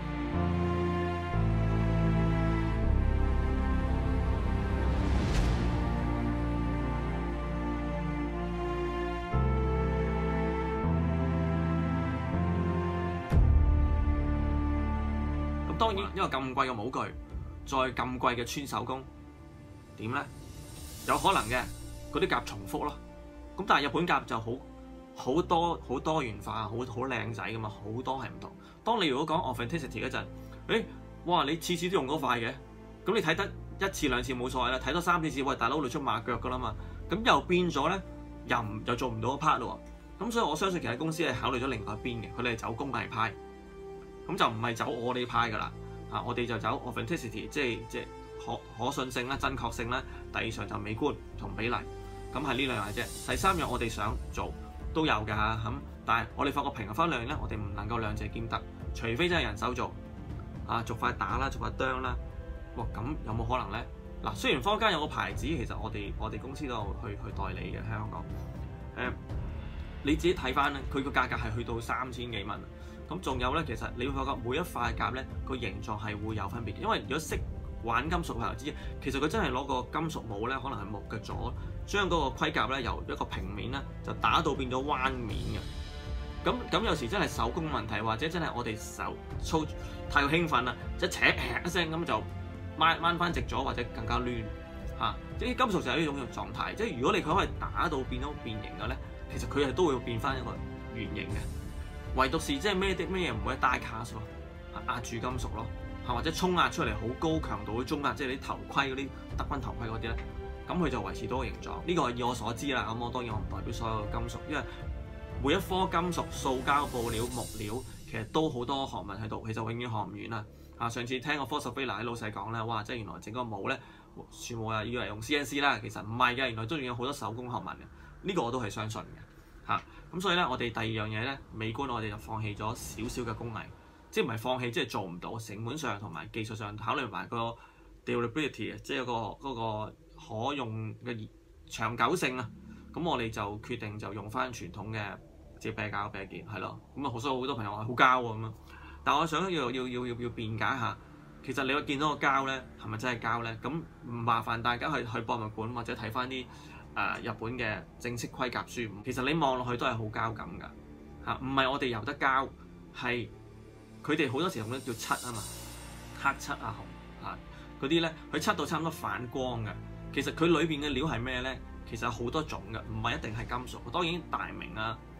咁當然因為咁貴嘅武具，再咁貴嘅穿手工，點咧？有可能嘅嗰啲甲重複咯，咁但係日本甲就好。好多好多元化，好好靚仔噶嘛，好多係唔同。當你如果講 authenticity 嗰陣，誒，哇！你次次都用嗰塊嘅，咁你睇得一次兩次冇所謂啦，睇多三四次，喂，大佬露出馬腳噶啦嘛，咁又變咗咧，又唔又做唔到一 part 咯。咁所以我相信其他公司係考慮咗另外一邊嘅，佢哋係走工藝派，咁就唔係走我哋派噶啦。啊，我哋就走 authenticity，即係即係可可信性啦、真確性啦。第二上就美觀同比例，咁係呢兩樣啫。第三樣我哋想做。都有㗎咁，但係我哋發覺平衡翻兩樣咧，我哋唔能夠兩者兼得，除非真係人手做啊，逐塊打啦，逐塊釘啦。哇，咁有冇可能咧？嗱，雖然坊間有個牌子，其實我哋我哋公司都有去去代理嘅喺香港。誒、呃，你自己睇翻咧，佢個價格係去到三千幾蚊。咁仲有咧，其實你會發覺每一塊甲咧個形狀係會有分別，因為如果識玩金屬嘅朋友知，其實佢真係攞個金屬模咧，可能係木嘅咗。將嗰個盔甲咧由一個平面咧就打到變咗彎面嘅，咁咁有時真係手工問題，或者真係我哋手操太過興奮啦，一扯一聲咁就掹掹翻直咗，或者更加攣嚇。即係金屬就係呢種狀態，即係如果你佢可以打到變咗變形嘅咧，其實佢係都會變翻一個圓形嘅。唯獨是即係咩啲咩嘢唔會 die cast 咯，壓住金屬咯，嚇或者衝壓出嚟好高強度嘅中壓，即係啲頭盔嗰啲德軍頭盔嗰啲咧。咁佢就維持到個形狀，呢、這個係以我所知啦。咁我當然我唔代表所有金屬，因為每一顆金屬、塑膠、布料、木料，其實都好多學問喺度，其實永遠學唔完啦。啊，上次聽個科索菲娜喺老細講咧，哇！即係原來整個帽咧，全部啊以為用 C N C 啦，其實唔係嘅，原來都仲有好多手工學問嘅。呢、這個我都係相信嘅。嚇、啊，咁所以咧，我哋第二樣嘢咧，美觀我哋就放棄咗少少嘅工藝，即係唔係放棄，即係做唔到，成本上同埋技術上考慮埋個 durability 即係個嗰個。可用嘅長久性啊，咁我哋就決定就用翻傳統嘅即係啤膠啤件，係咯，咁啊，所以好多朋友話好膠喎咁啊，但係我想要要要要要辯解下，其實你會見到個膠咧係咪真係膠咧？咁唔麻煩大家去去博物館或者睇翻啲誒日本嘅正式盔甲書，其實你望落去都係好膠感㗎嚇，唔係我哋油得膠，係佢哋好多時用咧叫漆啊嘛，黑漆啊紅啊嗰啲咧，佢漆到差唔多反光㗎。其實佢裏邊嘅料係咩咧？其實有好多種嘅，唔係一定係金屬。當然大明啊、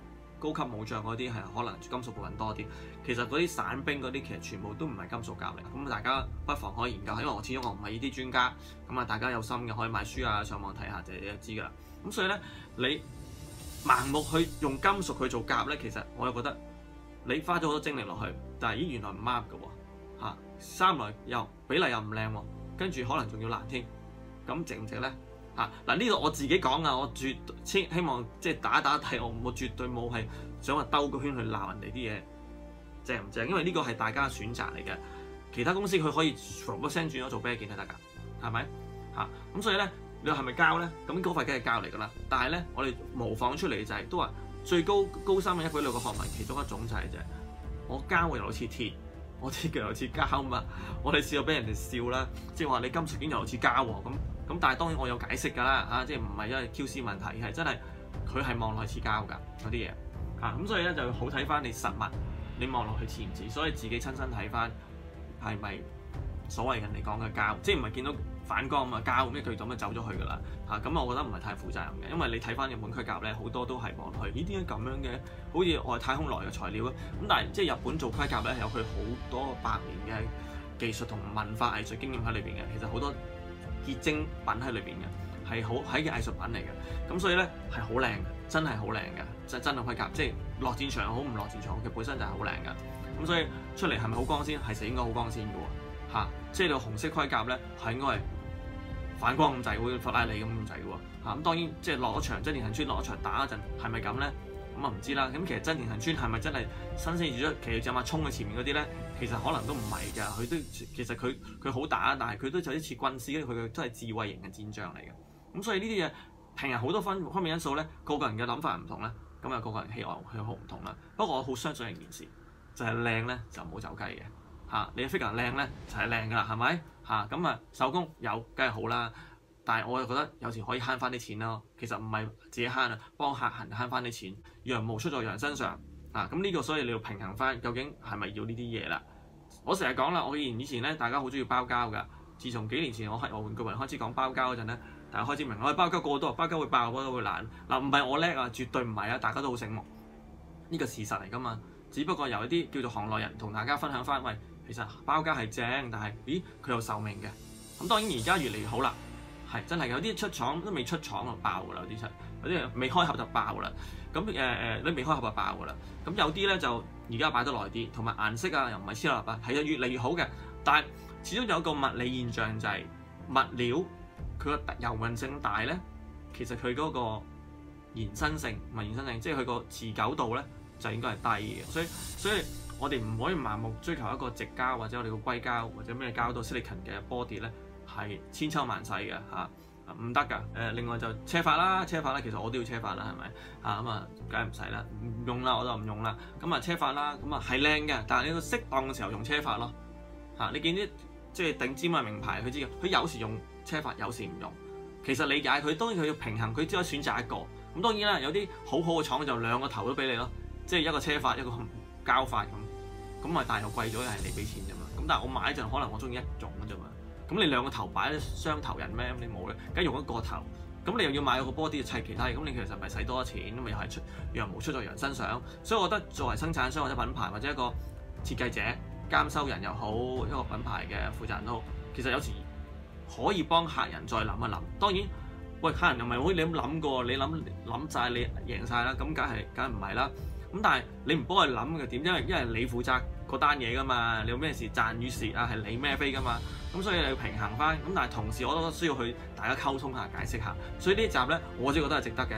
高級武將嗰啲係可能金屬部分多啲。其實嗰啲散兵嗰啲其實全部都唔係金屬甲嚟。咁大家不妨可以研究下，因為我始終我唔係呢啲專家。咁啊，大家有心嘅可以買書啊，上網睇下就就知㗎啦。咁所以咧，你盲目去用金屬去做甲咧，其實我又覺得你花咗好多精力落去，但係咦原來唔啱㗎喎嚇，三來又比例又唔靚喎，跟住可能仲要爛添，咁值唔值咧？嚇嗱呢度我自己講啊，我絕希希望即係打打睇，我我絕對冇係想話兜個圈去鬧人哋啲嘢正唔正，因為呢個係大家嘅選擇嚟嘅。其他公司佢可以唰一聲轉咗做啤件都得㗎，係咪嚇？咁所以咧，你話係咪膠咧？咁嗰塊梗係膠嚟㗎啦。但係咧，我哋模仿出嚟嘅就係、是、都話最高高深嘅一舉兩個學問，其中一種就係、是、就係我膠又好似鐵，我鐵腳又似膠嘛。我哋試過俾人哋笑啦，即係話你金屬件又好似膠喎咁。咁但係當然我有解釋㗎啦嚇，即係唔係因為 Q C 問題，係真係佢係望落去似膠㗎嗰啲嘢嚇。咁所以咧就好睇翻你實物，你望落去似唔似？所以自己親身睇翻係咪所謂人哋講嘅膠，即係唔係見到反光咁啊膠咁一句咁就走咗去㗎啦嚇。咁我覺得唔係太負責任嘅，因為你睇翻日本盔甲咧，好多都係望落去呢啲咁樣嘅，好似外太空來嘅材料啊。咁但係即係日本做盔甲咧，有佢好多百年嘅技術同文化藝術經驗喺裏邊嘅，其實好多結晶品喺裏邊嘅，係好係嘅藝術品嚟嘅。咁所以咧係好靚嘅，真係好靚嘅，即係真嘅盔甲，即係落戰場好唔落戰場，佢本身就係好靚嘅。咁所以出嚟係咪好光鮮？係實應該好光鮮嘅喎嚇。即係你紅色盔甲咧係應該係反光咁滯，好似法拉利咁咁滯嘅喎嚇。咁當然即係落咗場，真田幸村落咗場打嗰陣係咪咁咧？咁啊唔知啦。咁其實真田幸村係咪真係新鮮住咗？其實就話衝喺前面嗰啲咧，其實可能都唔係㗎。佢都其實佢佢好打，但係佢都就一似軍師，佢嘅都係智慧型嘅戰將嚟嘅。咁所以呢啲嘢平日好多分方面因素咧，個個人嘅諗法唔同咧，咁啊個個人喜愛佢好唔同啦。不過我好相信一件事，就係靚咧就唔好走雞嘅嚇。你嘅 figure 靚咧就係靚㗎啦，係咪嚇？咁啊手工有梗係好啦。但係我又覺得有時可以慳翻啲錢咯，其實唔係自己慳啊，幫客人慳翻啲錢，羊毛出在羊身上啊！咁呢個所以你要平衡翻，究竟係咪要呢啲嘢啦？我成日講啦，我以前以前咧，大家好中意包膠㗎。自從幾年前我係我玩具雲開始講包膠嗰陣咧，大家開始明我係包膠個個都話包膠會爆，包膠會爛。嗱唔係我叻啊，絕對唔係啊，大家都好醒目，呢個事實嚟㗎嘛。只不過由一啲叫做行內人同大家分享翻，喂，其實包膠係正，但係咦佢有壽命嘅。咁當然而家越嚟越好啦。係真係有啲出廠都未出廠就爆㗎啦，有啲出有啲未開盒就爆㗎啦。咁誒誒，你未開盒就爆㗎啦。咁有啲咧就而家擺得耐啲，同埋顏色啊又唔係黐立立，係啊越嚟越好嘅。但係始終有一個物理現象就係、是、物料佢個柔韌性大咧，其實佢嗰個延伸性唔係延伸性，即係佢個持久度咧就應該係低嘅。所以所以我哋唔可以盲目追求一個直膠或者我哋個硅膠或者咩膠到 silicon 嘅 body 咧。係千秋萬世嘅嚇，唔得㗎。誒，另外就車髮啦，車髮啦，其實我都要車髮啦，係咪嚇？咁啊，梗係唔使啦，唔用啦，我就唔用啦。咁啊，車髮啦，咁啊係靚嘅，但係你要適當嘅時候用車髮咯嚇。你見啲即係頂尖嘅名牌，佢知嘅，佢有時用車髮，有時唔用。其實理解佢，當然佢要平衡，佢只可以選擇一個。咁當然啦，有啲好好嘅廠就兩個頭都俾你咯，即係一個車髮，一個膠髮咁。咁啊，但係又貴咗，又係你俾錢啫嘛。咁但係我買陣可能我中意一種嘅啫嘛。咁你兩個頭擺雙頭人咩？咁你冇咧，梗係用一個頭。咁你又要買個 body 砌其他嘢，咁你其實咪使多咗錢，咁咪又係出羊毛出在羊身上。所以我覺得作為生產商或者品牌或者一個設計者、監修人又好，一個品牌嘅負責人都好，其實有時可以幫客人再諗一諗。當然，喂，客人又唔係好似你咁諗過，你諗諗曬你贏晒啦，咁梗係梗係唔係啦。咁但係你唔幫佢諗嘅點？因為因為你負責嗰單嘢㗎嘛，你有咩事賺與蝕啊，係你孭飛㗎嘛。咁所以你要平衡翻。咁但係同時我都需要去大家溝通下、解釋下。所以呢集咧，我自己覺得係值得嘅。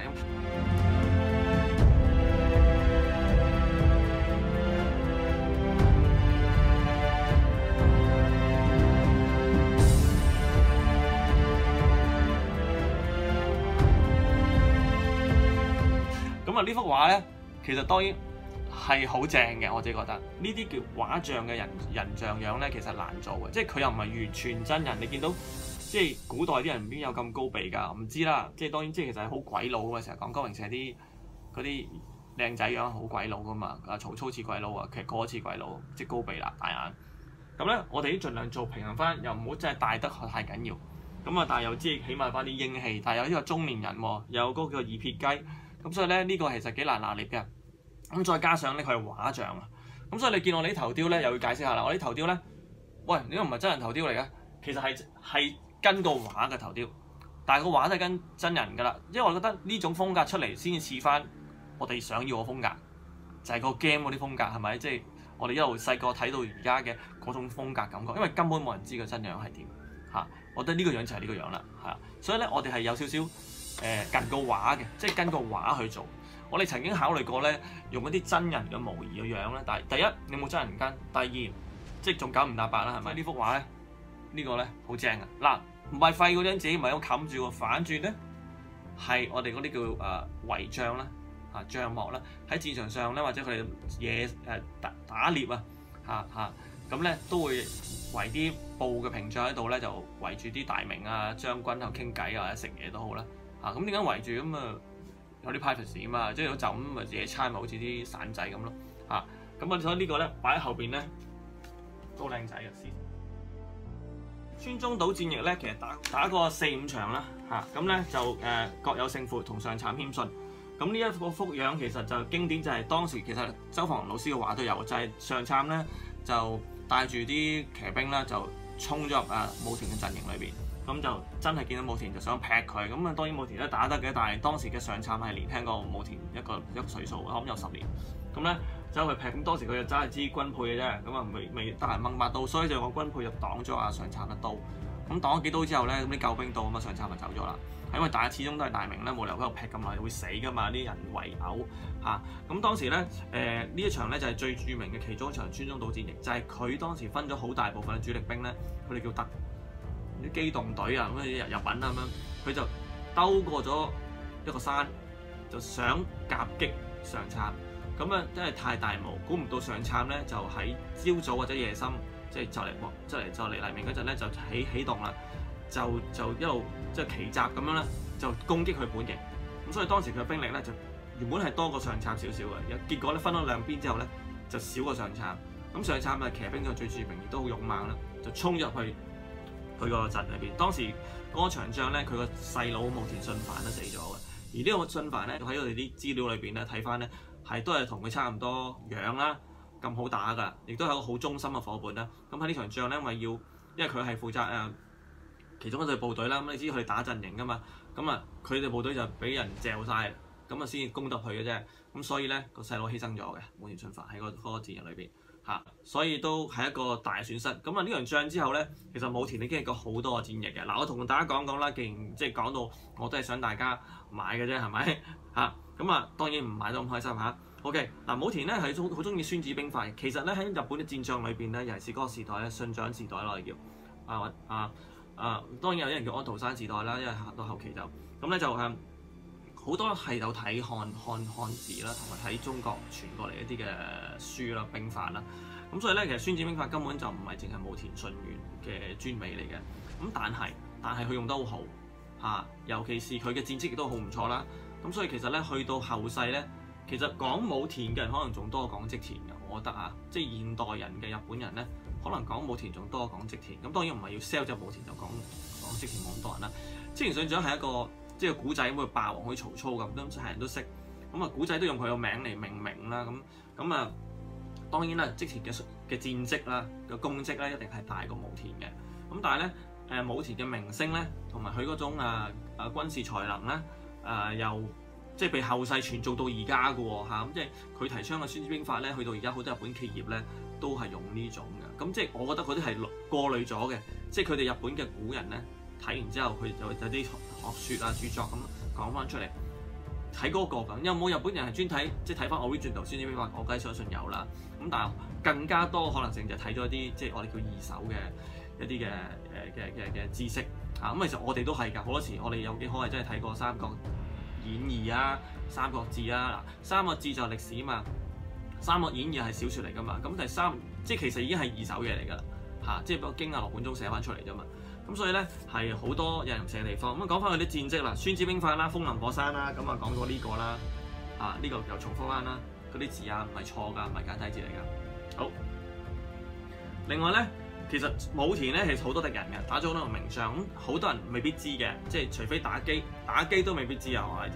咁啊，呢幅畫咧，其實當然係好正嘅，我自己覺得。呢啲叫畫像嘅人人像樣咧，其實難做嘅，即係佢又唔係完全真人。你見到即係古代啲人邊有咁高鼻㗎？唔知啦。即係當然，即係其實係好鬼佬㗎。成日講高榮社啲嗰啲靚仔樣好鬼佬㗎嘛。啊，曹操似鬼佬啊，其實個個似鬼佬，即係高鼻啦、大眼。咁咧，我哋都盡量做平衡翻，又唔好真係大得太緊要。咁啊，但係又知起碼翻啲英氣，但係有呢個中年人喎，有嗰個叫二撇雞。咁所以咧，呢、這個其實幾難拿捏嘅。 咁再加上咧佢係畫像啊，咁所以你見我哋啲頭雕咧又要解釋下啦。我啲頭雕咧，喂，呢個唔係真人頭雕嚟嘅，其實係係跟個畫嘅頭雕，但係個畫都係跟真人㗎啦。因為我覺得呢種風格出嚟先至似翻我哋想要嘅風格，就係、是、個 game 嗰啲風格係咪？即係、就是、我哋一路細個睇到而家嘅嗰種風格感覺，因為根本冇人知個真樣係點嚇。我覺得呢個樣就係呢個樣啦嚇。所以咧，我哋係有少少誒近個畫嘅，即係跟個畫去做。我哋曾經考慮過咧，用一啲真人嘅模擬嘅樣咧，但係第一你冇真人跟，第二即係仲九唔搭八啦，係咪？呢幅畫咧，呢、這個咧好正啊！嗱，唔係廢嗰張紙，唔係咁冚住喎，反轉咧係我哋嗰啲叫誒圍帳啦，啊帳幕啦，喺戰場上咧或者佢哋嘢誒打打獵啊嚇嚇咁咧都會圍啲布嘅屏障喺度咧，就圍住啲大名啊將軍喺度傾偈啊或者食嘢都好啦嚇。咁點解圍住咁啊？有啲 privacy 啊嘛，即係就咁咪野餐咪好似啲散仔咁咯嚇。咁啊，所以呢個咧擺喺後邊咧都靚仔嘅。孫中島戰役咧，其實打打過四五場啦嚇，咁咧就誒、呃、各有勝負，同上杉謙信。咁呢一個幅樣其實就經典，就係當時其實周防老師嘅畫都有，就係、是、上杉咧就帶住啲騎兵啦，就衝咗入啊武田嘅陣營裏邊。咁就真係見到武田就想劈佢，咁啊當然武田都打得嘅，但係當時嘅上杉係年輕過武田一個一個歲數，我諗有十年。咁咧走去劈，咁當時佢就真係支軍配嘅啫，咁啊未未得閒掹把刀，所以就用個軍配就擋咗阿上杉嘅刀。咁擋咗幾刀之後咧，咁啲救兵到，咁啊上杉就走咗啦。係因為大家始終都係大名咧，冇理由喺度劈咁耐會死噶嘛，啲人圍毆嚇。咁、啊、當時咧誒呢、呃、一場咧就係、是、最著名嘅其中一場孫中島戰役，就係、是、佢當時分咗好大部分嘅主力兵咧，佢哋叫特啲機動隊啊，咁樣入入品啊咁樣，佢就兜過咗一個山，就想夾擊上杉。咁啊真係太大霧，估唔到上杉咧就喺朝早或者夜深，即係就嚟即係就嚟黎明嗰陣咧就起起動啦，就就一路即係奇襲咁樣咧，就攻擊佢本營。咁所以當時佢嘅兵力咧就原本係多過上杉少少嘅，結果咧分咗兩邊之後咧就少過上杉。咁上杉啊騎兵就最著名，亦都好勇猛啦，就衝入去佢個陣裏邊。當時嗰場仗咧，佢個細佬武田信繁都死咗嘅。而呢個信繁咧，喺我哋啲資料裏邊咧睇翻咧，係都係同佢差唔多樣啦，咁好打噶，亦都係一個好忠心嘅伙伴啦。咁喺呢場仗咧，因為要因為佢係負責誒、呃、其中一隊部隊啦，咁你知佢哋打陣營噶嘛，咁啊佢哋部隊就俾人嚼晒，咁啊先至攻入去嘅啫。咁所以咧個細佬犧牲咗嘅，武田信繁喺嗰嗰個戰役裏邊。嚇，所以都係一個大損失。咁啊呢場仗之後咧，其實武田已經經歷過好多個戰役嘅。嗱，我同大家講講啦，既然即係講到，我都係想大家買嘅啫，係咪？嚇，咁啊當然唔買都咁開心嚇。OK，嗱武田咧係好好中意孫子兵法嘅。其實咧喺日本嘅戰將裏邊咧，尤其是嗰個時代咧，信長時代啦，我哋叫啊啊啊，當然有啲人叫安徒生時代啦，因為到後期就咁咧就係、是。好多係有睇漢漢漢字啦，同埋睇中國傳過嚟一啲嘅書啦、兵法啦。咁所以咧，其實孫子兵法根本就唔係淨係武田信玄嘅專美嚟嘅。咁但係但係佢用得好好嚇，尤其是佢嘅戰績亦都好唔錯啦。咁所以其實咧，去到後世咧，其實講武田嘅人可能仲多過講織田嘅，我覺得啊，即係現代人嘅日本人咧，可能講武田仲多過講織田。咁當然唔係要 sell 隻武田就講講織田冇咁多人啦。織田信長係一個。即係古仔咁，佢霸王好似曹操咁，咁係人都識。咁啊，古仔都用佢個名嚟命名啦。咁咁啊，當然啦，織田嘅嘅戰績啦，嘅功績咧，一定係大過武田嘅。咁但係咧，誒武田嘅名聲咧，同埋佢嗰種啊啊軍事才能咧，誒又即係被後世傳做到而家嘅喎嚇。咁即係佢提倡嘅孫子兵法咧，去到而家好多日本企業咧都係用呢種嘅。咁即係我覺得嗰啲係過濾咗嘅，即係佢哋日本嘅古人咧。睇完之後，佢就有啲學説啊、著作咁講翻出嚟，睇嗰個咁。有冇日本人係專睇即係睇翻 original 孫子兵法？我梗係相信有啦。咁但係更加多可能性就睇咗一啲即係我哋叫二手嘅一啲嘅誒嘅嘅嘅知識啊。咁其實我哋都係㗎，好多時我哋有幾可係真係睇過《三國演義》啊、《三國志》啊。嗱，《三國志》就歷史啊嘛，《三國演義》係小説嚟㗎嘛。咁第三即係其實已經係二手嘢嚟㗎啦嚇，即係不過經阿羅貫中寫翻出嚟啫嘛。咁所以咧係好多有人唔寫嘅地方。咁啊講翻佢啲戰績啦，《孫子兵法》啦，《風林火山》啦，咁啊講過呢個啦，啊呢、這個又重複翻啦，嗰啲字啊唔係錯㗎，唔係簡體字嚟㗎。好，另外咧，其實武田咧其實好多敵人嘅，打咗好多名將，咁好多人未必知嘅，即係除非打機，打機都未必知啊，我係知。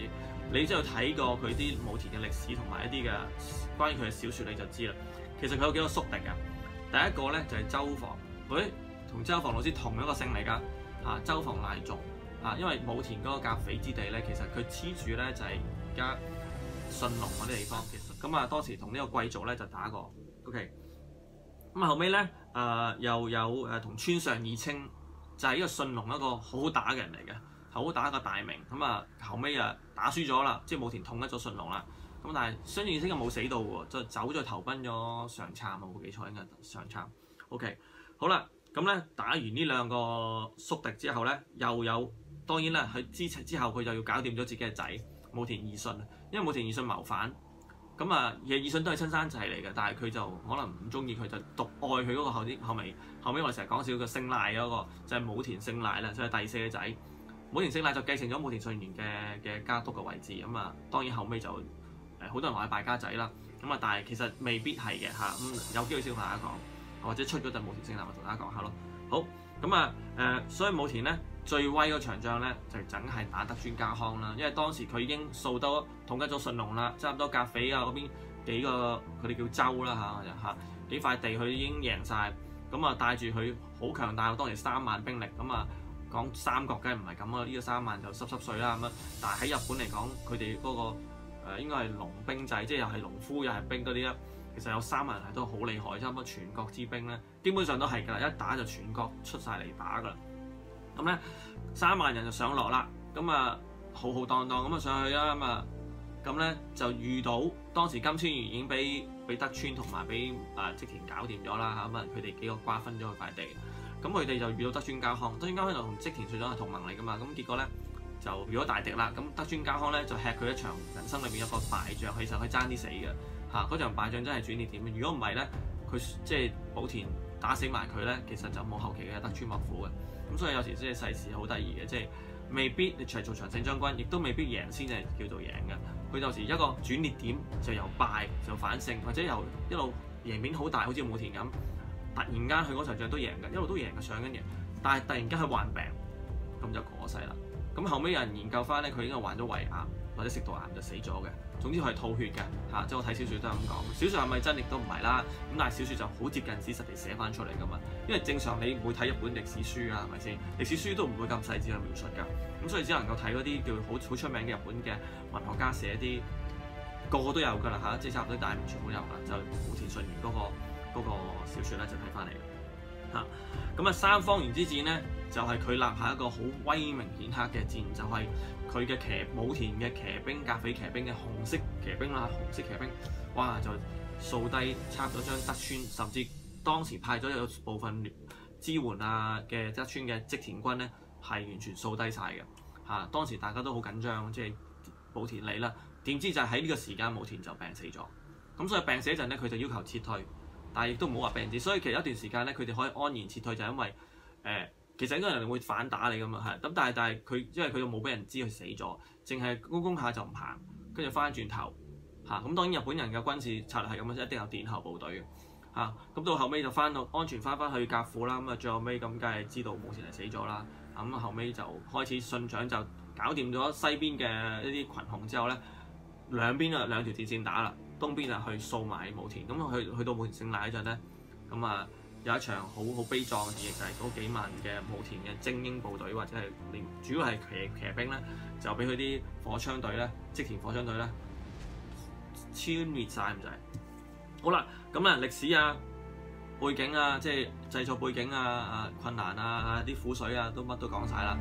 你只要睇過佢啲武田嘅歷史同埋一啲嘅關於佢嘅小説，你就知啦。其實佢有幾個宿敵㗎。第一個咧就係、是、周防，佢同周防老師同一個姓嚟㗎。嚇，周防賴仲嚇，因為武田嗰個甲斐之地咧，其實佢黐住咧就係而家信濃嗰啲地方。其實咁啊，當時同呢個貴族咧就打過。OK，咁啊後尾咧誒又有誒同川上義清，就係、是、呢個信濃一個好好打嘅人嚟嘅，好打一個大名。咁啊後尾啊打輸咗啦，即係武田統一咗信濃啦。咁但係川上義清又冇死到喎，就走咗投奔咗上杉啊，冇記錯應該上杉。OK， 好啦。咁咧打完呢兩個宿敵之後咧，又有當然啦，佢之之後佢就要搞掂咗自己嘅仔武田義信，因為武田義信謀反，咁啊其實義信都係親生仔嚟嘅，但係佢就可能唔中意佢，就獨愛佢嗰個後啲後尾後尾我哋成日講笑嘅姓賴嗰個就係、是、武田姓賴啦，就係、是、第四個仔。武田姓賴就繼承咗武田信玄嘅嘅家督嘅位置，咁啊當然後尾就誒好多人話佢敗家仔啦，咁啊但係其實未必係嘅嚇，咁有機會先同大家講。或者出咗陣武田姓賴，我同大家講下咯。好，咁啊誒，所以武田咧最威嗰場仗咧就梗係打德川家康啦，因為當時佢已經掃得統一咗信濃啦，差唔多甲斐啊嗰邊幾個佢哋叫州啦嚇嚇幾塊地佢已經贏晒。咁啊帶住佢好強大，當時三萬兵力，咁啊講三國梗係唔係咁啊？呢個三萬就濕濕碎啦咁啊，但係喺日本嚟講，佢哋嗰個誒、呃、應該係農兵制，即係又係農夫又係兵嗰啲啦。其實有三萬人係都好厲害，差唔多全國之兵咧，基本上都係㗎啦，一打就全國出晒嚟打㗎啦。咁咧三萬人就上落啦，咁啊浩浩蕩蕩咁啊上去啦，咁啊咁咧就遇到當時金川縣已經俾俾德川同埋俾啊織田搞掂咗啦嚇，咁啊佢哋幾個瓜分咗佢塊地，咁佢哋就遇到德川家康，德川家康就同織田信長係同盟嚟㗎嘛，咁結果咧就遇到大敵啦，咁德川家康咧就吃佢一場人生裏邊一個敗仗，其實佢爭啲死嘅。嚇！嗰場敗仗真係轉捩點，如果唔係咧，佢即係寶田打死埋佢咧，其實就冇後期嘅德川幕府嘅。咁所以有時即係世事好得意嘅，即係未必你除做長勝將軍，亦都未必贏先係叫做贏嘅。佢有時一個轉捩點就由敗就反勝，或者由一路贏面好大，好似武田咁，突然間佢嗰場仗都贏嘅，一路都贏嘅上緊贏，但係突然間佢患病，咁就過世啦。咁後尾有人研究翻咧，佢應該患咗胃癌或者食道癌就死咗嘅。總之佢係吐血嘅嚇，即係我睇小説都係咁講。小説係咪真亦都唔係啦，咁但係小説就好接近史實地寫翻出嚟噶嘛。因為正常你唔會睇日本歷史書啊，係咪先？歷史書都唔會咁細緻去描述㗎，咁所以只能夠睇嗰啲叫好好出名嘅日本嘅文學家寫啲個個都有㗎啦嚇，即係差唔多大面全部有啦。就武田信玄嗰個嗰個小説咧就睇翻嚟嚇。咁啊三方原之戰咧就係、是、佢立下一個好威名顯赫嘅戰，就係、是。佢嘅騎武田嘅騎兵甲斐騎兵嘅紅色騎兵啦，紅色騎兵，哇就掃低插咗張德川，甚至當時派咗有部分支援啊嘅德川嘅織田軍咧，係完全掃低晒嘅嚇。當時大家都好緊張，即係武田嚟啦，點知就喺呢個時間武田就病死咗。咁所以病死嗰陣咧，佢就要求撤退，但係亦都唔好話病死。所以其實一段時間咧，佢哋可以安然撤退，就係因為誒。呃其實應該人哋會反打你噶嘛，係咁，但係但係佢因為佢又冇俾人知佢死咗，淨係攻攻下就唔行，跟住翻轉頭嚇。咁當然日本人嘅軍事策略係咁樣，一定有殿後部隊嘅嚇。咁到後尾就翻到安全翻翻去甲府啦。咁啊最後尾咁梗係知道武田係死咗啦。咁後尾就開始信長就搞掂咗西邊嘅一啲群雄之後咧，兩邊啊兩條鐵線打啦。東邊啊去掃埋武田，咁去去到武田勝賴嗰陣咧，咁啊〜有一場好好悲壯嘅戰役，就係、是、嗰幾萬嘅武田嘅精英部隊或者係連主要係騎騎兵咧，就俾佢啲火槍隊咧，織田火槍隊咧，殲滅晒咁就係。好啦，咁啊歷史啊、背景啊、即係製作背景啊、啊困難啊、啊啲苦水啊，都乜都講晒啦。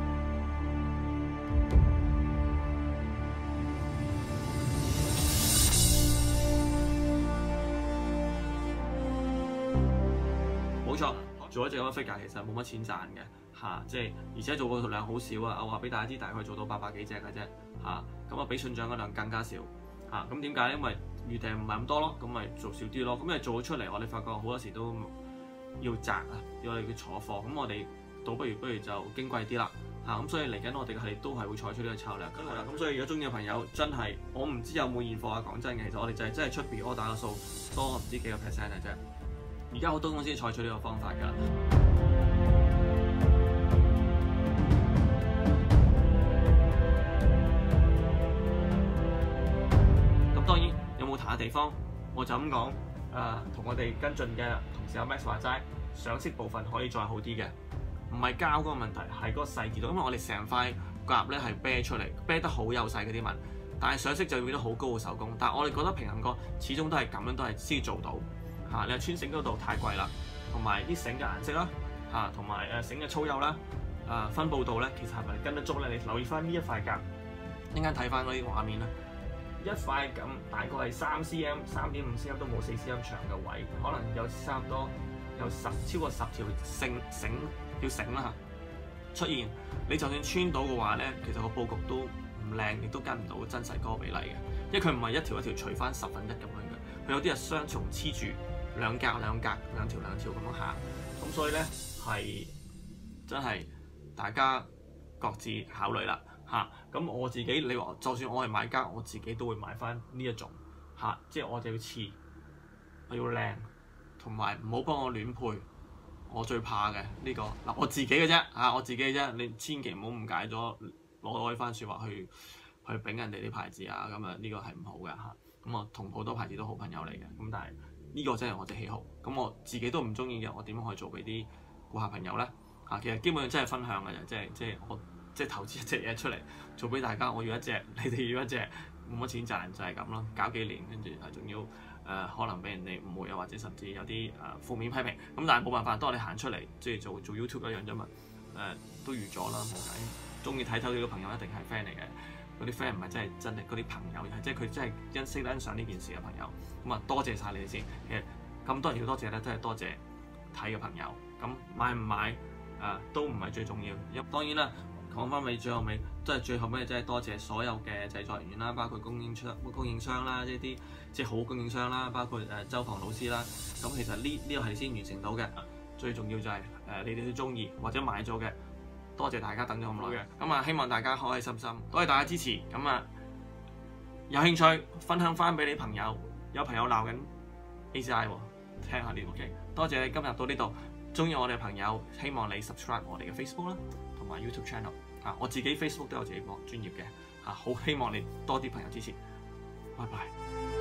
冇錯，做咗隻咁嘅 figure 其實冇乜錢賺嘅嚇，即係而且做個量好少啊！我話俾大家知，大概做到八百幾隻嘅啫嚇，咁啊比信長嗰量更加少嚇。咁點解？因為預訂唔係咁多咯，咁咪做少啲咯。咁因為做咗出嚟，我哋發覺好多時都要擲啊，要我哋叫坐貨。咁我哋倒不如不如就矜貴啲啦嚇。咁所以嚟緊我哋係都係會採取呢個策略。咁係啦，咁所以如果中意嘅朋友真係，我唔知有冇現貨啊。講真嘅，其實我哋就係真係出 pre order 個數多唔知幾個 percent 嘅啫。而家好多公司採取呢個方法㗎。 咁當然有冇彈嘅地方，我就咁講。誒、呃，同我哋跟進嘅同事阿 Max 話齋，上色部分可以再好啲嘅，唔係膠嗰個問題，係嗰個細緻度。因為我哋成塊甲咧係啤出嚟，啤得好幼細嗰啲紋，但係上色就會變得好高嘅手工。但係我哋覺得平衡過，始終都係咁樣，都係先做到嚇、啊。你話穿繩嗰度太貴啦，同埋啲繩嘅顏色啦嚇，同埋誒繩嘅粗幼啦，誒、啊、分佈度咧，其實係咪跟得足咧？你留意翻呢一塊甲，一陣間睇翻嗰啲畫面啦。一塊咁大概係三 cm、三點五 cm 都冇四 cm 長嘅位，可能有差唔多有十超過十條繩繩條繩啦嚇出現。你就算穿到嘅話咧，其實個佈局都唔靚，亦都跟唔到真實嗰個比例嘅，因為佢唔係一條一條除翻十分一咁樣嘅，佢有啲係雙重黐住兩格兩格兩條兩條咁樣行，咁所以咧係真係大家各自考慮啦。嚇咁、啊、我自己，你話就算我係買家，我自己都會買翻呢一種嚇、啊，即係我就要黐，我要靚，同埋唔好幫我亂配，我最怕嘅呢、呢個嗱我自己嘅啫嚇，我自己嘅啫，你千祈唔好誤解咗攞我呢番説話去去揈人哋啲牌子啊，咁啊呢個係唔好嘅嚇。咁、啊、我同好多牌子都好朋友嚟嘅，咁但係呢個真係我哋喜好，咁我自己都唔中意嘅，我點樣可以做俾啲顧客朋友咧嚇、啊？其實基本上真係分享嘅啫，即係即係我。即係投資一隻嘢出嚟做俾大家，我要一隻，你哋要一隻，冇乜錢賺就係咁咯。搞幾年跟住係仲要誒、呃，可能俾人哋誤會啊，或者甚至有啲誒、呃、負面批評。咁但係冇辦法，當我哋行出嚟即係做做 YouTube 一樣啫嘛。誒、呃、都預咗啦，冇計。中意睇透呢個朋友一定係 friend 嚟嘅，嗰啲 friend 唔係真係真係嗰啲朋友，即係佢真係欣識欣賞呢件事嘅朋友。咁啊，多謝晒你哋先。其實咁多人要多謝咧，真係多謝睇嘅朋友。咁買唔買誒、呃、都唔係最重要。因當然啦。講翻尾最後尾，都係最後尾，真係多謝所有嘅製作人員啦，包括供應商、供應商啦，即係啲即係好供應商啦，包括誒周防老師啦。咁其實呢呢個係先完成到嘅，最重要就係、是、誒、呃、你哋都中意或者買咗嘅，多謝大家等咗咁耐嘅。咁啊，希望大家開開心心，多謝大家支持。咁啊，有興趣分享翻俾你朋友，有朋友鬧緊 A C I 喎，聽下呢 OK。多謝你今日到呢度，中意我哋嘅朋友，希望你 subscribe 我哋嘅 Facebook 啦。同埋 YouTube channel 啊，我自己 Facebook 都有自己個專頁嘅啊，好希望你多啲朋友支持，拜拜。